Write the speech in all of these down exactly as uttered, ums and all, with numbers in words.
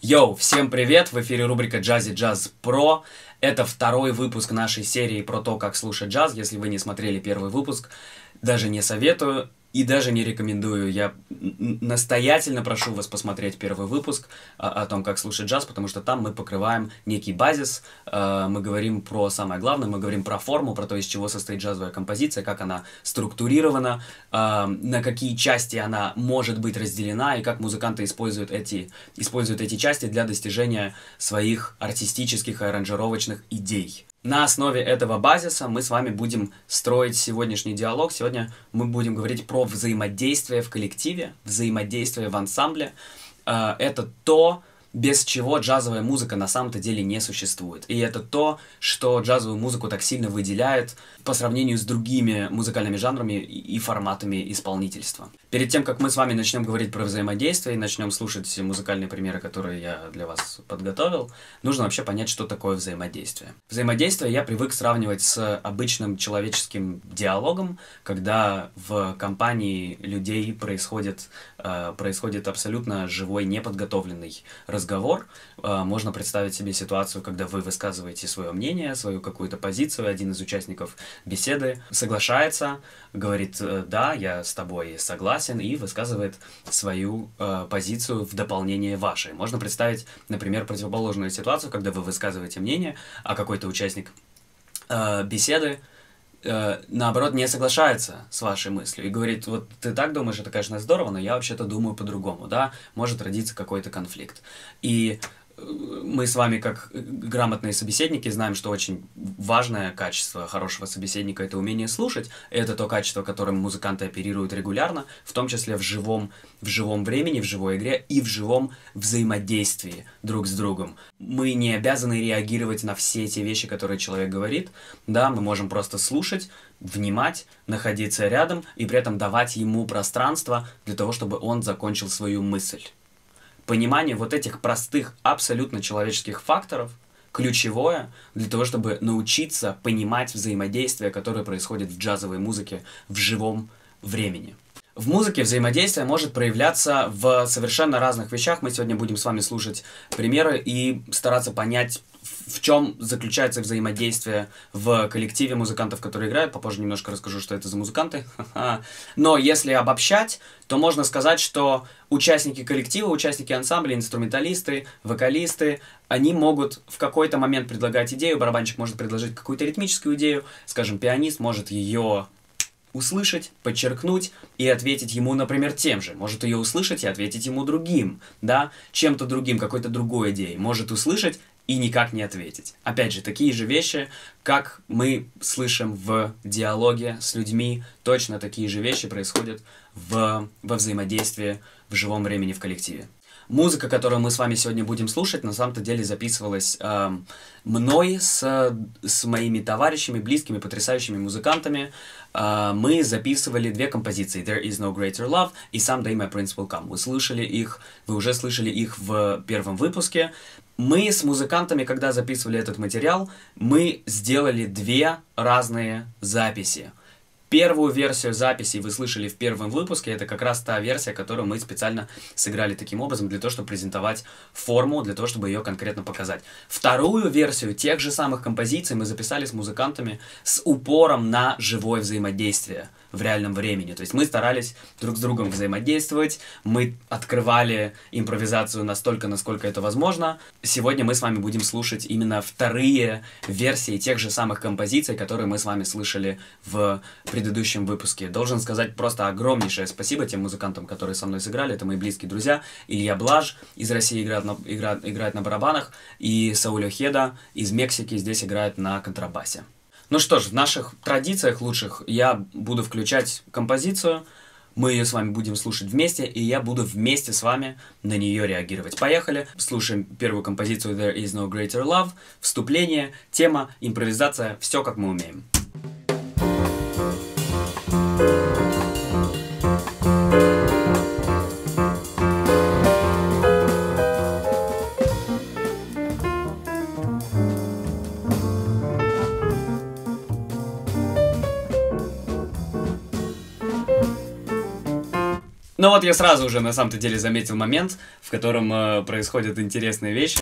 Йоу, всем привет! В эфире рубрика Jazzy Jazz Pro. Это второй выпуск нашей серии про то, как слушать джаз. Если вы не смотрели первый выпуск, даже не советую и даже не рекомендую. Я настоятельно прошу вас посмотреть первый выпуск о, о том, как слушать джаз, потому что там мы покрываем некий базис, э, мы говорим про самое главное, мы говорим про форму, про то, из чего состоит джазовая композиция, как она структурирована, э, на какие части она может быть разделена и как музыканты используют эти, используют эти части для достижения своих артистических и аранжировочных идей. На основе этого базиса мы с вами будем строить сегодняшний диалог. Сегодня мы будем говорить про взаимодействие в коллективе, взаимодействие в ансамбле. Это то, без чего джазовая музыка на самом-то деле не существует. И это то, что джазовую музыку так сильно выделяет по сравнению с другими музыкальными жанрами и форматами исполнительства. Перед тем, как мы с вами начнем говорить про взаимодействие и начнем слушать музыкальные примеры, которые я для вас подготовил, нужно вообще понять, что такое взаимодействие. Взаимодействие я привык сравнивать с обычным человеческим диалогом, когда в компании людей происходит, э, происходит абсолютно живой, неподготовленный разговор. Э, можно представить себе ситуацию, когда вы высказываете свое мнение, свою какую-то позицию, один из участников беседы соглашается, говорит: «Да, я с тобой согласен», и высказывает свою э, позицию в дополнение вашей. Можно представить, например, противоположную ситуацию, когда вы высказываете мнение, а какой-то участник э, беседы э, наоборот не соглашается с вашей мыслью и говорит: вот ты так думаешь, это, конечно, здорово, но я вообще-то думаю по-другому, да, может родиться какой-то конфликт. И мы с вами, как грамотные собеседники, знаем, что очень важное качество хорошего собеседника — это умение слушать. Это то качество, которым музыканты оперируют регулярно, в том числе в живом, в живом времени, в живой игре и в живом взаимодействии друг с другом. Мы не обязаны реагировать на все те вещи, которые человек говорит. Да, мы можем просто слушать, внимать, находиться рядом и при этом давать ему пространство для того, чтобы он закончил свою мысль. Понимание вот этих простых, абсолютно человеческих факторов ключевое для того, чтобы научиться понимать взаимодействие, которое происходит в джазовой музыке в живом времени. В музыке взаимодействие может проявляться в совершенно разных вещах. Мы сегодня будем с вами слушать примеры и стараться понять, в чем заключается взаимодействие в коллективе музыкантов, которые играют. Попозже немножко расскажу, что это за музыканты. Но если обобщать, то можно сказать, что участники коллектива, участники ансамбля, инструменталисты, вокалисты, они могут в какой-то момент предлагать идею, барабанщик может предложить какую-то ритмическую идею, скажем, пианист может ее услышать, подчеркнуть и ответить ему, например, тем же. Может ее услышать и ответить ему другим, да, чем-то другим, какой-то другой идеей. Может услышать и никак не ответить. Опять же, такие же вещи, как мы слышим в диалоге с людьми, точно такие же вещи происходят в, во взаимодействии в живом времени в коллективе. Музыка, которую мы с вами сегодня будем слушать, на самом-то деле записывалась э, мной с, с моими товарищами, близкими, потрясающими музыкантами. Э, мы записывали две композиции: There is no greater love и Someday my prince will come. Вы слышали их, вы уже слышали их в первом выпуске. Мы с музыкантами, когда записывали этот материал, мы сделали две разные записи. Первую версию записи вы слышали в первом выпуске, это как раз та версия, которую мы специально сыграли таким образом, для того, чтобы презентовать форму, для того, чтобы ее конкретно показать. Вторую версию тех же самых композиций мы записали с музыкантами с упором на живое взаимодействие в реальном времени. То есть мы старались друг с другом взаимодействовать, мы открывали импровизацию настолько, насколько это возможно. Сегодня мы с вами будем слушать именно вторые версии тех же самых композиций, которые мы с вами слышали в предыдущем выпуске. Должен сказать просто огромнейшее спасибо тем музыкантам, которые со мной сыграли. Это мои близкие друзья. Илья Блаж из России играет на, играет, играет на барабанах, и Сауль Охеда из Мексики здесь играет на контрабасе. Ну что ж, в наших традициях лучших я буду включать композицию, мы ее с вами будем слушать вместе, и я буду вместе с вами на нее реагировать. Поехали, слушаем первую композицию There is no greater love, вступление, тема, импровизация, все как мы умеем. Но вот я сразу уже на самом-то деле заметил момент, в котором э, происходят интересные вещи.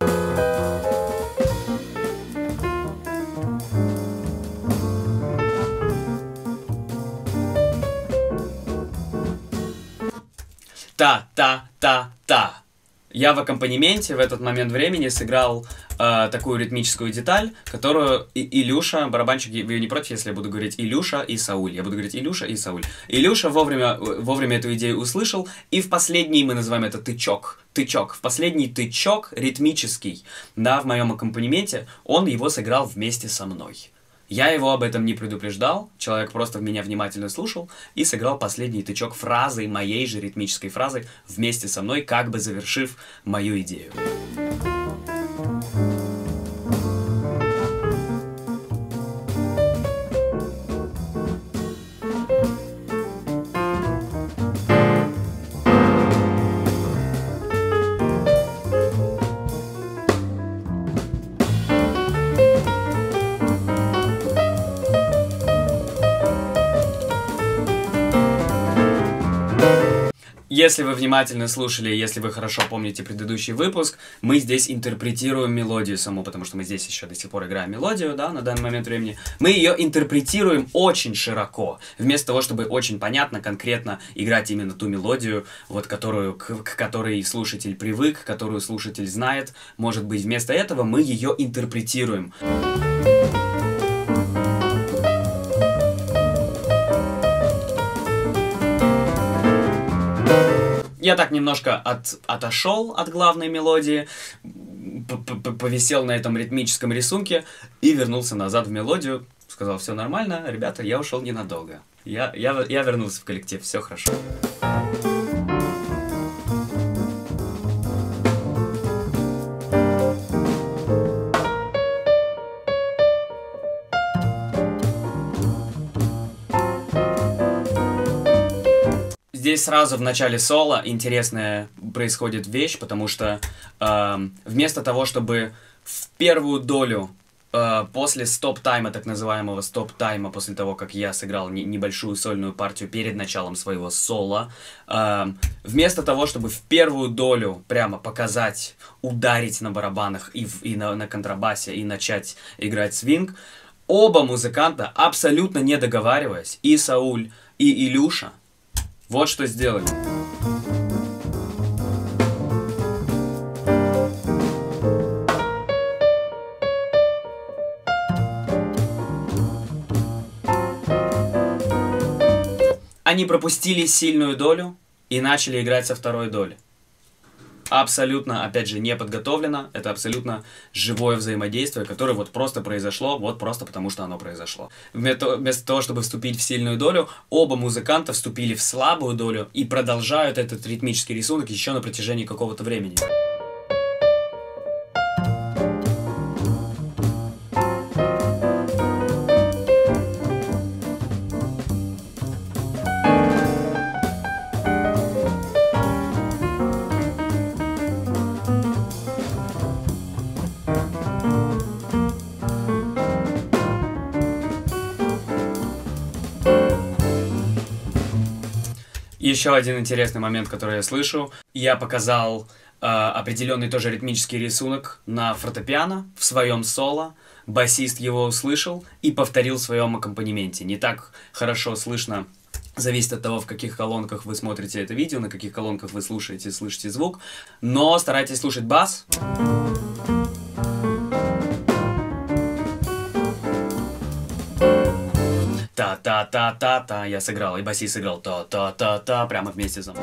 Та-та-та-та. Я в аккомпанементе в этот момент времени сыграл э, такую ритмическую деталь, которую и Илюша, барабанщик, вы не против, если я буду говорить Илюша и Сауль. Я буду говорить Илюша и Сауль. Илюша вовремя, вовремя эту идею услышал, и в последний, мы называем это тычок, тычок, в последний тычок ритмический, да, в моем аккомпанементе, он его сыграл вместе со мной. Я его об этом не предупреждал, человек просто меня внимательно слушал и сыграл последний тычок фразы, моей же ритмической фразы, вместе со мной, как бы завершив мою идею. Если вы внимательно слушали, если вы хорошо помните предыдущий выпуск, мы здесь интерпретируем мелодию саму, потому что мы здесь еще до сих пор играем мелодию, да, на данный момент времени. Мы ее интерпретируем очень широко, вместо того, чтобы очень понятно, конкретно играть именно ту мелодию, вот, которую, к, к которой слушатель привык, которую слушатель знает. Может быть, вместо этого мы ее интерпретируем. Я так немножко от, отошел от главной мелодии, повисел на этом ритмическом рисунке и вернулся назад в мелодию. Сказал, все нормально, ребята, я ушел ненадолго. Я, я, я вернулся в коллектив, все хорошо. Здесь сразу в начале соло интересная происходит вещь, потому что э, вместо того, чтобы в первую долю э, после стоп-тайма, так называемого стоп-тайма, после того, как я сыграл не, небольшую сольную партию перед началом своего соло, э, вместо того, чтобы в первую долю прямо показать, ударить на барабанах и, в, и на, на контрабасе и начать играть свинг, оба музыканта, абсолютно не договариваясь, и Сауль, и Илюша, вот что сделали. Они пропустили сильную долю и начали играть со второй доли. Абсолютно, опять же, не подготовлено. Это абсолютно живое взаимодействие, которое вот просто произошло, вот просто потому, что оно произошло. Вместо, вместо того, чтобы вступить в сильную долю, оба музыканта вступили в слабую долю и продолжают этот ритмический рисунок еще на протяжении какого-то времени. Еще один интересный момент, который я слышу. Я показал э, определенный тоже ритмический рисунок на фортепиано в своем соло. Басист его услышал и повторил в своем аккомпанементе. Не так хорошо слышно, зависит от того, в каких колонках вы смотрите это видео, на каких колонках вы слушаете, слышите звук. Но старайтесь слушать бас. Та-та-та-та-та, я сыграл, и басист сыграл та-та-та-та, прямо вместе со мной.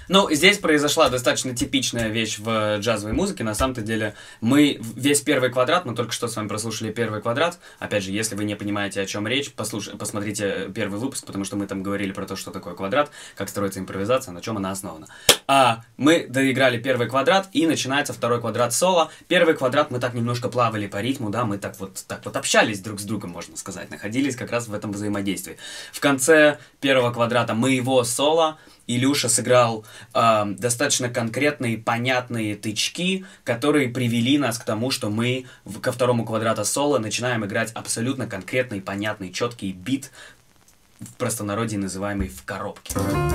Ну, здесь произошла достаточно типичная вещь в джазовой музыке. На самом-то деле, мы весь первый квадрат, мы только что с вами прослушали первый квадрат. Опять же, если вы не понимаете, о чем речь, послуш... посмотрите первый выпуск, потому что мы там говорили про то, что такое квадрат, как строится импровизация, на чем она основана. А мы доиграли первый квадрат, и начинается второй квадрат соло. Первый квадрат мы так немножко плавали по ритму, да, мы так вот, так вот общались друг с другом, можно сказать, находились как раз в этом взаимодействии. В конце первого квадрата моего соло Илюша сыграл э, достаточно конкретные, понятные тычки, которые привели нас к тому, что мы в, ко второму квадрату соло начинаем играть абсолютно конкретный, понятный, четкий бит, в простонародье называемый «в коробке».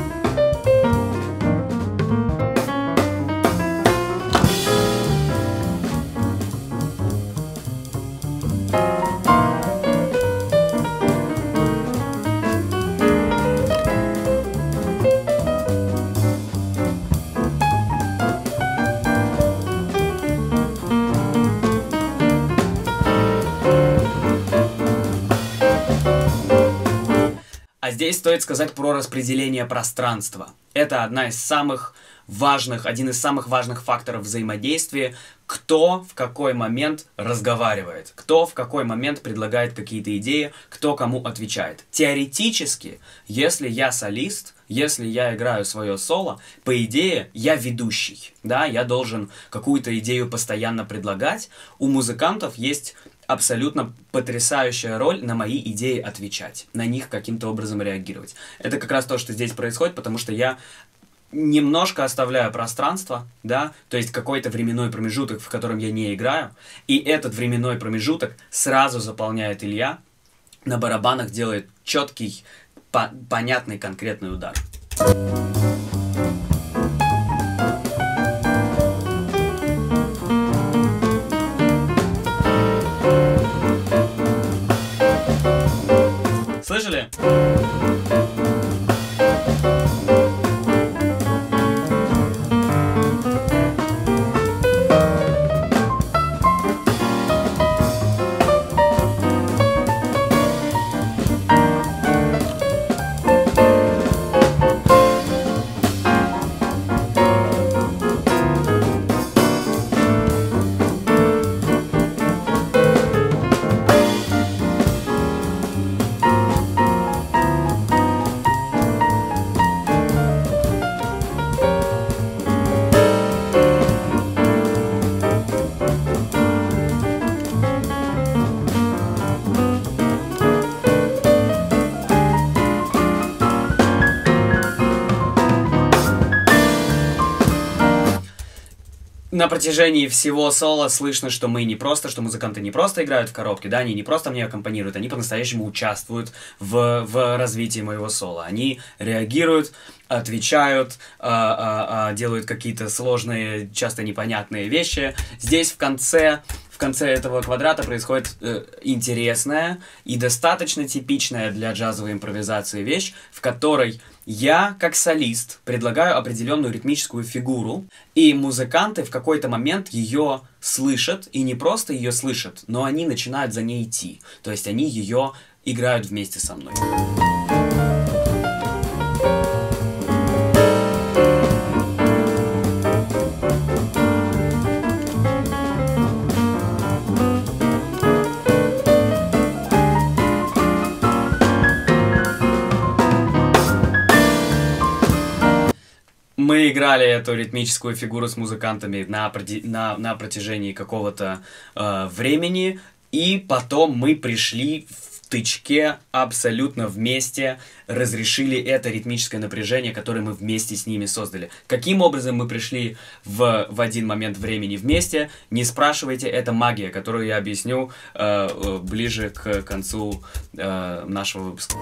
А здесь стоит сказать про распределение пространства. Это одна из самых важных, один из самых важных факторов взаимодействия. Кто в какой момент разговаривает, кто в какой момент предлагает какие-то идеи, кто кому отвечает. Теоретически, если я солист, если я играю свое соло, по идее, я ведущий. Да, я должен какую-то идею постоянно предлагать. У музыкантов есть абсолютно потрясающая роль на мои идеи отвечать, на них каким-то образом реагировать. Это как раз то, что здесь происходит, потому что я немножко оставляю пространство, да, то есть какой-то временной промежуток, в котором я не играю, и этот временной промежуток сразу заполняет Илья, на барабанах делает четкий, по понятный, конкретный удар. Слышали? На протяжении всего соло слышно, что мы не просто, что музыканты не просто играют в коробке, да, они не просто мне аккомпанируют, они по-настоящему участвуют в, в развитии моего соло. Они реагируют, отвечают, а, а, а, делают какие-то сложные, часто непонятные вещи. Здесь в конце... В конце этого квадрата происходит э, интересная и достаточно типичная для джазовой импровизации вещь, в которой я, как солист, предлагаю определенную ритмическую фигуру, и музыканты в какой-то момент ее слышат, и не просто ее слышат, но они начинают за ней идти. То есть они ее играют вместе со мной. Мы играли эту ритмическую фигуру с музыкантами на, на, на протяжении какого-то э, времени, и потом мы пришли в тычке абсолютно вместе, разрешили это ритмическое напряжение, которое мы вместе с ними создали. Каким образом мы пришли в, в один момент времени вместе, не спрашивайте, это магия, которую я объясню э, ближе к концу э, нашего выпуска.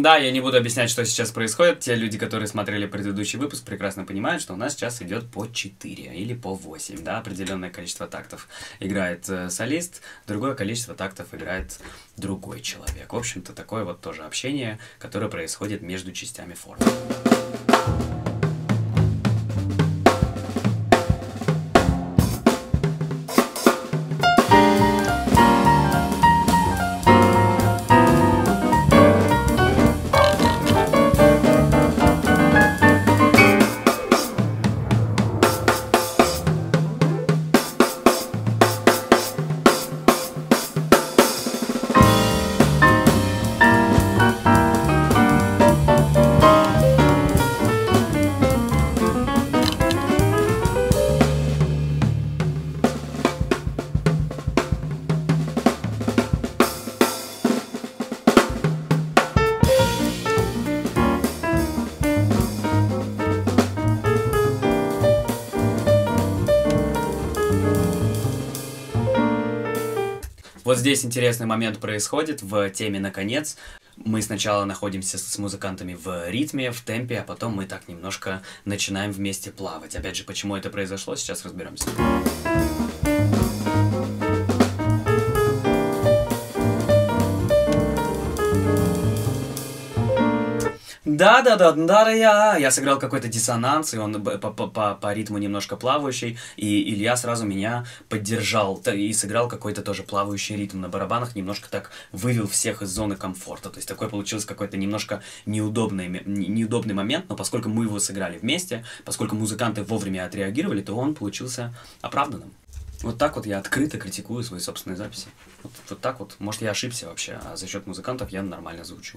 Да, я не буду объяснять, что сейчас происходит. Те люди, которые смотрели предыдущий выпуск, прекрасно понимают, что у нас сейчас идет по четыре или по восемь, да, определенное количество тактов играет э, солист, другое количество тактов играет другой человек. В общем-то, такое вот тоже общение, которое происходит между частями формы. Вот здесь интересный момент происходит в теме «Наконец». Мы сначала находимся с музыкантами в ритме, в темпе, а потом мы так немножко начинаем вместе плавать. Опять же, почему это произошло, сейчас разберемся. Да-да-да-да-да-я. Я сыграл какой-то диссонанс, и он по, по, по, по ритму немножко плавающий, и Илья сразу меня поддержал и сыграл какой-то тоже плавающий ритм на барабанах, немножко так вывел всех из зоны комфорта. То есть такой получился какой-то немножко неудобный, неудобный момент, но поскольку мы его сыграли вместе, поскольку музыканты вовремя отреагировали, то он получился оправданным. Вот так вот я открыто критикую свои собственные записи. Вот, вот так вот. Может, я ошибся вообще, а за счет музыкантов я нормально звучу.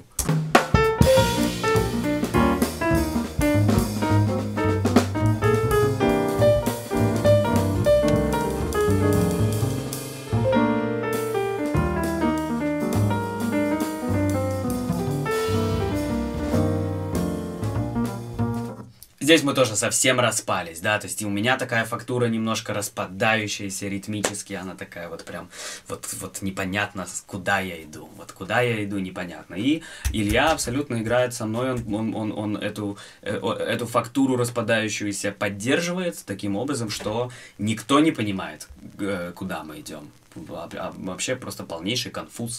Здесь мы тоже совсем распались, да, то есть и у меня такая фактура немножко распадающаяся ритмически, она такая вот прям, вот, вот непонятно, куда я иду, вот куда я иду, непонятно. И Илья абсолютно играет со мной, он, он, он, он эту, эту фактуру распадающуюся поддерживает таким образом, что никто не понимает, куда мы идем. Вообще просто полнейший конфуз.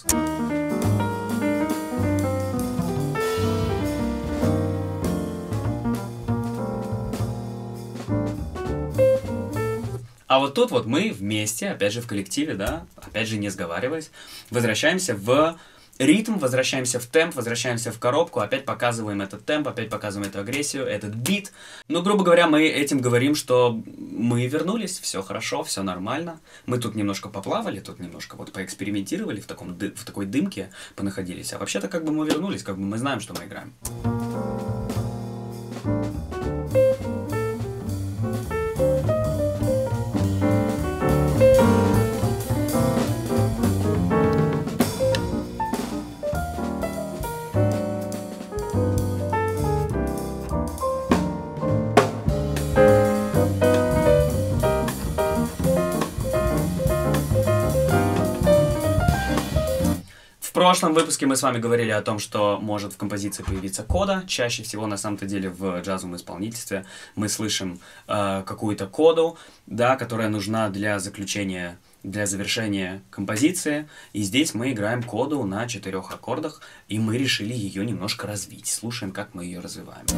А вот тут вот мы вместе, опять же в коллективе, да, опять же не сговариваясь, возвращаемся в ритм, возвращаемся в темп, возвращаемся в коробку, опять показываем этот темп, опять показываем эту агрессию, этот бит. Ну, грубо говоря, мы этим говорим, что мы вернулись, все хорошо, все нормально. Мы тут немножко поплавали, тут немножко вот поэкспериментировали, в, таком, в такой дымке понаходились. А вообще-то как бы мы вернулись, как бы мы знаем, что мы играем. В прошлом выпуске мы с вами говорили о том, что может в композиции появиться кода. Чаще всего, на самом-то деле, в джазовом исполнительстве мы слышим э, какую-то коду, да, которая нужна для заключения, для завершения композиции. И здесь мы играем коду на четырех аккордах, и мы решили ее немножко развить. Слушаем, как мы ее развиваем.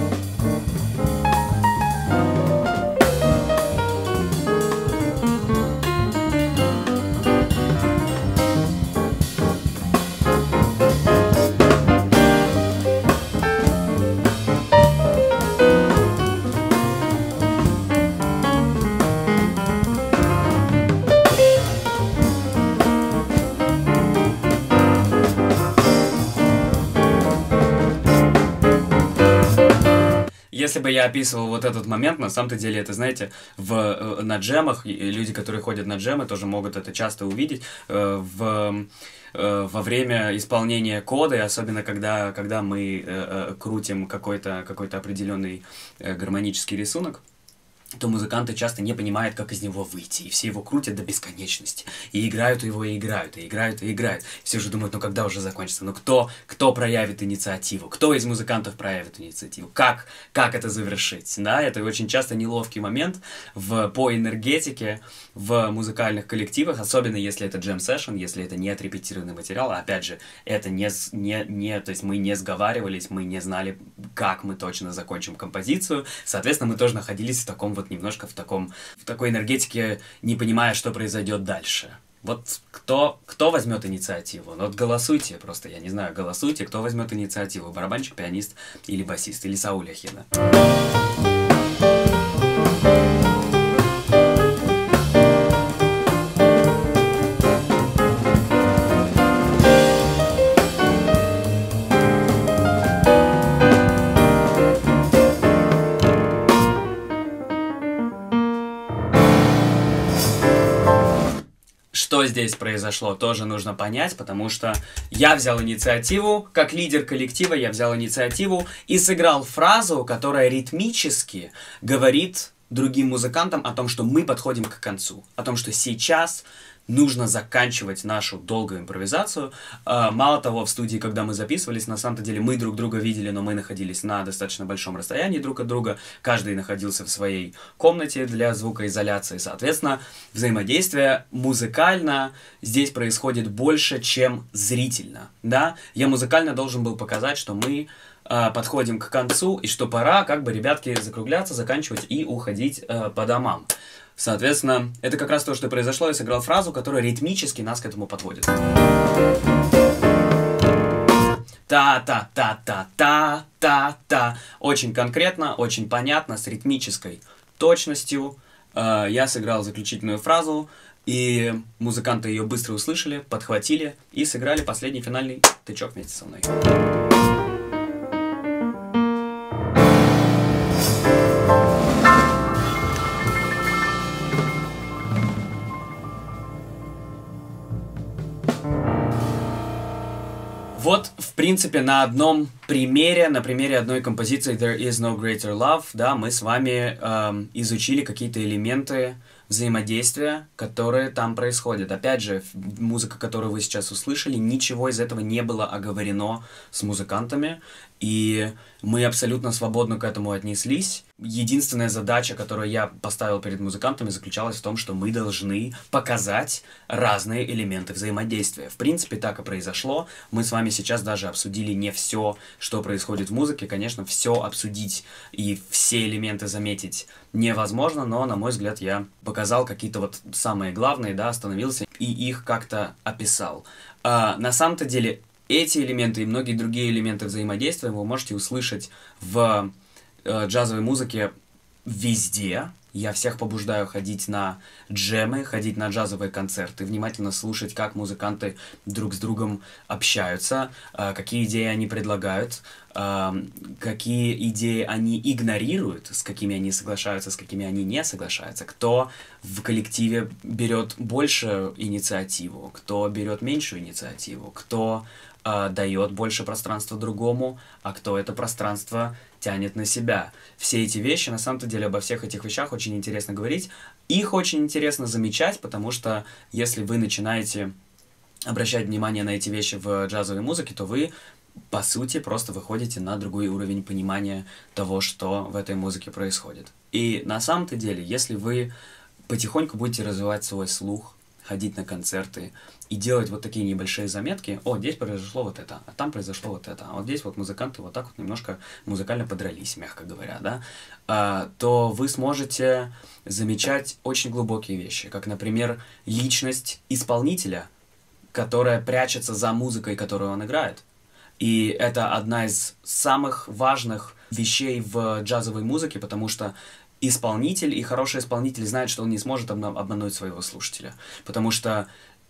Если бы я описывал вот этот момент, на самом-то деле, это, знаете, в, на джемах, люди, которые ходят на джемы, тоже могут это часто увидеть, в, во время исполнения кода, и особенно когда, когда мы крутим какой-то какой-то определенный гармонический рисунок. то музыканты часто не понимают, как из него выйти, и все его крутят до бесконечности, и играют его, и играют, и играют, и играют. Все же думают, ну когда уже закончится, ну кто, кто проявит инициативу, кто из музыкантов проявит инициативу, как, как это завершить, да, это очень часто неловкий момент в, по энергетике в музыкальных коллективах, особенно если это джем-сессион, если это не отрепетированный материал, а опять же, это не, не, не, то есть мы не сговаривались, мы не знали, как мы точно закончим композицию, соответственно, мы тоже находились в таком вот немножко в таком, в такой энергетике, не понимая, что произойдет дальше. Вот кто, кто возьмет инициативу? Ну вот голосуйте просто, я не знаю, голосуйте, кто возьмет инициативу, барабанщик, пианист или басист, или Сауль Ахина. Что здесь произошло, тоже нужно понять, потому что я взял инициативу, как лидер коллектива, я взял инициативу и сыграл фразу, которая ритмически говорит другим музыкантам о том, что мы подходим к концу, о том, что сейчас нужно заканчивать нашу долгую импровизацию. Мало того, в студии, когда мы записывались, на самом деле мы друг друга видели, но мы находились на достаточно большом расстоянии друг от друга. Каждый находился в своей комнате для звукоизоляции. Соответственно, взаимодействие музыкально здесь происходит больше, чем зрительно. Да? Я музыкально должен был показать, что мы подходим к концу, и что пора, как бы, ребятки, закругляться, заканчивать и уходить э, по домам. Соответственно, это как раз то, что произошло. Я сыграл фразу, которая ритмически нас к этому подводит. Та-та-та-та-та-та-та. Очень конкретно, очень понятно, с ритмической точностью. Э, я сыграл заключительную фразу, и музыканты ее быстро услышали, подхватили и сыграли последний финальный тычок вместе со мной. Вот, в принципе, на одном примере, на примере одной композиции «There is no greater love», да, мы с вами эм, изучили какие-то элементы взаимодействия, которые там происходят. Опять же, музыка, которую вы сейчас услышали, ничего из этого не было оговорено с музыкантами, и мы абсолютно свободно к этому отнеслись. Единственная задача, которую я поставил перед музыкантами, заключалась в том, что мы должны показать разные элементы взаимодействия. В принципе, так и произошло. Мы с вами сейчас даже обсудили не все, что происходит в музыке. Конечно, все обсудить и все элементы заметить невозможно, но, на мой взгляд, я показал какие-то вот самые главные, да, остановился и их как-то описал. А, на самом-то деле, эти элементы и многие другие элементы взаимодействия вы можете услышать в э, джазовой музыке везде. Я всех побуждаю ходить на джемы, ходить на джазовые концерты, внимательно слушать, как музыканты друг с другом общаются, э, какие идеи они предлагают, э, какие идеи они игнорируют, с какими они соглашаются, с какими они не соглашаются, кто в коллективе берет больше инициативу, кто берет меньшую инициативу, кто э, дает больше пространства другому, а кто это пространство тянет на себя. Все эти вещи, на самом-то деле, обо всех этих вещах очень интересно говорить. Их очень интересно замечать, потому что если вы начинаете обращать внимание на эти вещи в джазовой музыке, то вы, по сути, просто выходите на другой уровень понимания того, что в этой музыке происходит. И на самом-то деле, если вы потихоньку будете развивать свой слух, ходить на концерты и делать вот такие небольшие заметки, о, здесь произошло вот это, а там произошло вот это, а вот здесь вот музыканты вот так вот немножко музыкально подрались, мягко говоря, да, а, то вы сможете замечать очень глубокие вещи, как, например, личность исполнителя, которая прячется за музыкой, которую он играет. И это одна из самых важных вещей в джазовой музыке, потому что исполнитель и хороший исполнитель знает, что он не сможет обмануть своего слушателя. Потому что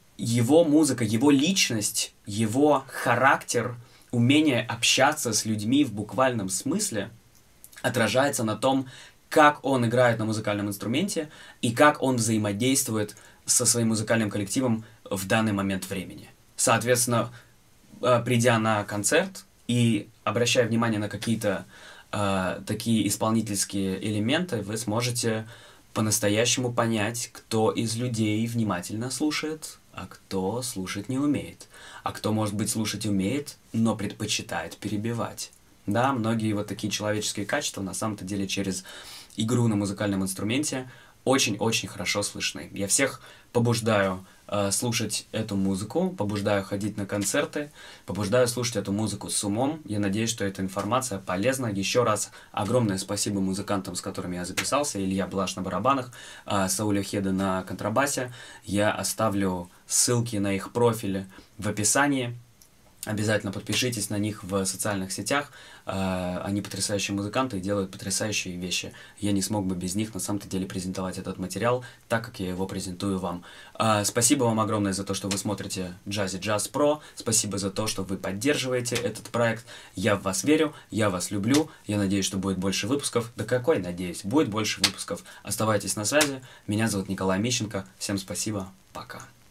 его музыка, его личность, его характер, умение общаться с людьми в буквальном смысле отражается на том, как он играет на музыкальном инструменте и как он взаимодействует со своим музыкальным коллективом в данный момент времени. Соответственно, придя на концерт и обращая внимание на какие-то э, такие исполнительские элементы, вы сможете по-настоящему понять, кто из людей внимательно слушает, а кто слушать не умеет. А кто, может быть, слушать умеет, но предпочитает перебивать. Да, многие вот такие человеческие качества на самом-то деле через игру на музыкальном инструменте очень-очень хорошо слышны. Я всех побуждаю э, слушать эту музыку, побуждаю ходить на концерты, побуждаю слушать эту музыку с умом. Я надеюсь, что эта информация полезна. Еще раз огромное спасибо музыкантам, с которыми я записался. Илья Блаш на барабанах, э, Сауль Хеда на контрабасе. Я оставлю ссылки на их профили в описании. Обязательно подпишитесь на них в социальных сетях. Они потрясающие музыканты и делают потрясающие вещи. Я не смог бы без них на самом-то деле презентовать этот материал так, как я его презентую вам. Спасибо вам огромное за то, что вы смотрите Jazzy Jazz Pro. Спасибо за то, что вы поддерживаете этот проект. Я в вас верю, я вас люблю. Я надеюсь, что будет больше выпусков. Да какой надеюсь? Будет больше выпусков. Оставайтесь на связи. Меня зовут Николай Мищенко. Всем спасибо. Пока.